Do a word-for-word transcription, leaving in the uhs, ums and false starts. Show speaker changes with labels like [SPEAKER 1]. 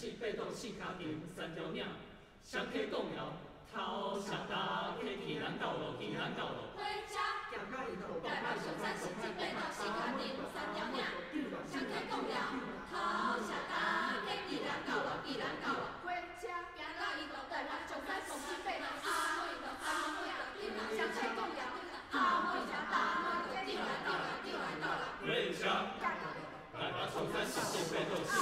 [SPEAKER 1] 七八度四脚顶三条领，双溪公庙头上搭起去咱到路，去咱到路。
[SPEAKER 2] 火车行到伊头，台北上山十七八度四脚顶三条领，双溪公庙头上搭起去咱到路，去咱到路。火车行到伊头，台北上山十七八度阿妹度阿妹度顶来，双溪公庙阿妹车搭妹度顶来顶来顶来到啦。
[SPEAKER 1] 火车台北上山十七八度四